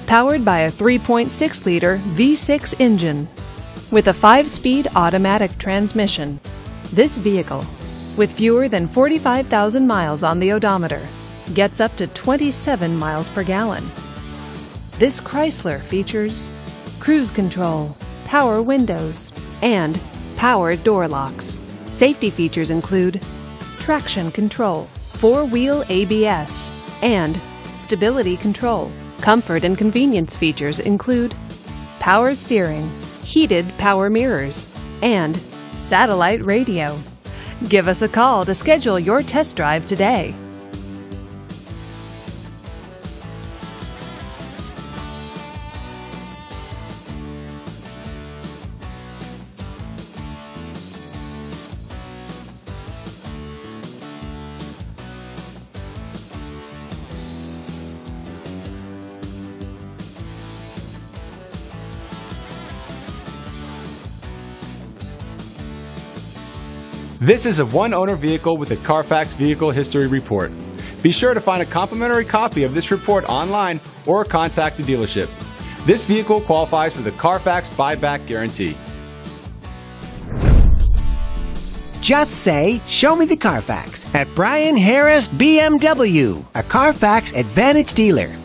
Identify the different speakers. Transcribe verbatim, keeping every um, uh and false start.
Speaker 1: powered by a three point six liter V six engine with a five-speed automatic transmission. This vehicle, with fewer than forty-five thousand miles on the odometer, gets up to twenty-seven miles per gallon. This Chrysler features cruise control, power windows, and power door locks. Safety features include traction control, four-wheel A B S, and stability control. Comfort and convenience features include power steering, heated power mirrors, and satellite radio. Give us a call to schedule your test drive today.
Speaker 2: This is a one-owner vehicle with a Carfax Vehicle History Report. Be sure to find a complimentary copy of this report online or contact the dealership. This vehicle qualifies for the Carfax Buyback Guarantee.
Speaker 3: Just say, "Show me the Carfax" at Brian Harris B M W, a Carfax Advantage dealer.